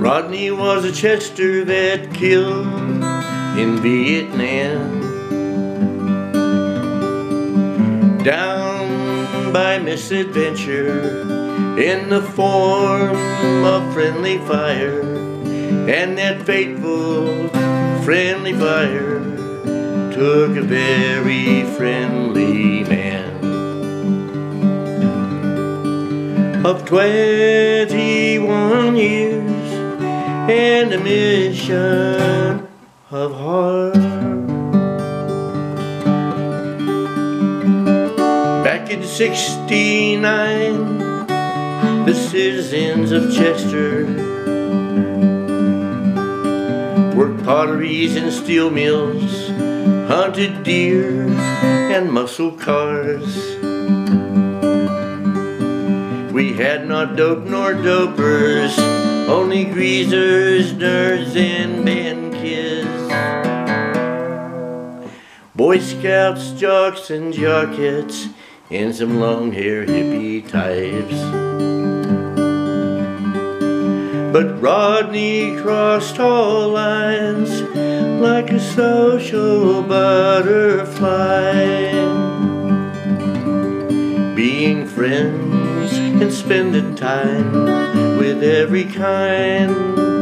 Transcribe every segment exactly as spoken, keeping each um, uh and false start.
Rodney was a Chester vet killed in Viet Nam, down by misadventure in the form of friendly fire, and that fateful friendly fire took a very friendly man. Of twenty-one years and a mission of heart. Back in sixty-nine, the citizens of Chester worked potteries and steel mills, hunted deer and muscle cars. We had not dope nor dopers, only greasers, nerds, and band kids. Boy Scouts, jocks, and jockettes, and some long-hair hippie types. But Rodney crossed all lines like a social butterfly, being friends and spending time with every kind.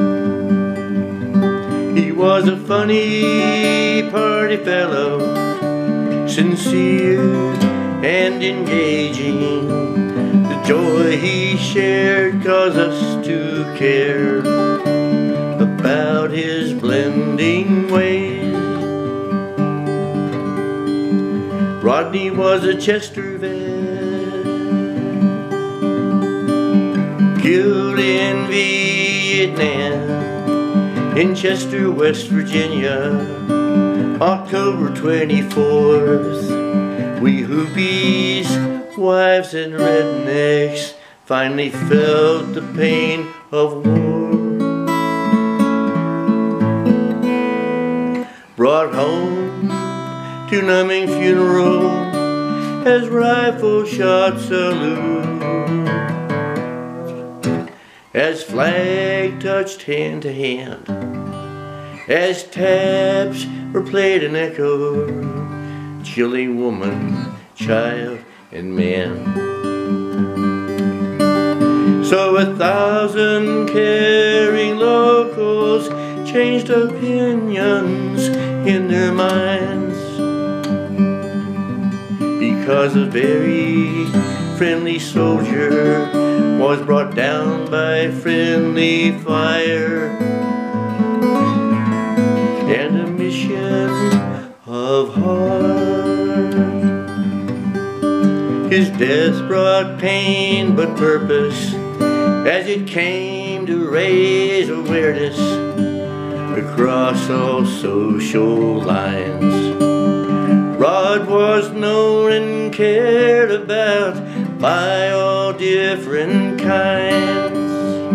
He was a funny party fellow, sincere and engaging. The joy he shared caused us to care about his blending ways. Rodney was a Chester vet, killed in Viet Nam, in Chester, West Virginia, October twenty-fourth. We hoopies, wives, and rednecks finally felt the pain of war. Brought home to numbing funeral as rifle shots salute, as flag touched hand to hand, as taps were played and echoed, chilling woman, child, and man. So a thousand caring locals changed opinions in their minds, because a very friendly soldier was brought down by friendly fire, and a mission of heart. His death brought pain but purpose, as it came to raise awareness across all social lines. Rod was known and cared about by all different kinds,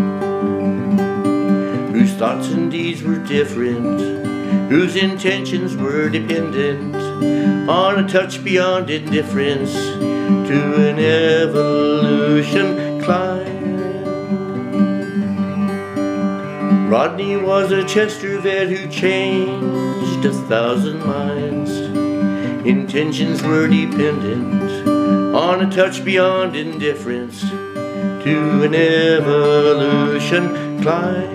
whose thoughts and deeds were different, whose intentions were dependent on a touch beyond indifference to an evolution climb. Rodney was a Chester vet who changed a thousand minds. Intentions were dependent on a touch beyond indifference to an evolution climb.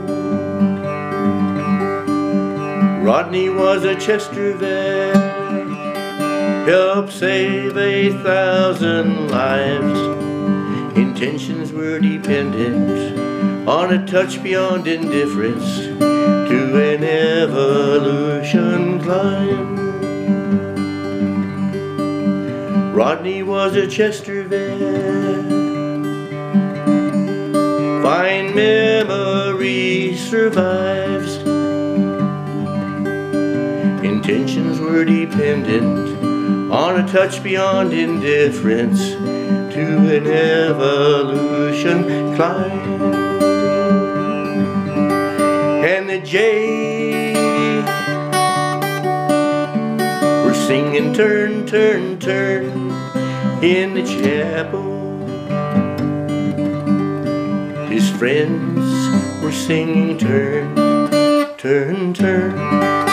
Rodney was a Chester vet, helped save a thousand lives. Intentions were dependent on a touch beyond indifference to an evolution climb. Rodney was a Chester vet, fine memory survives. Intentions were dependent on a touch beyond indifference to an evolution climb. And the J were singing turn, turn, turn in the chapel. His friends were singing turn, turn, turn.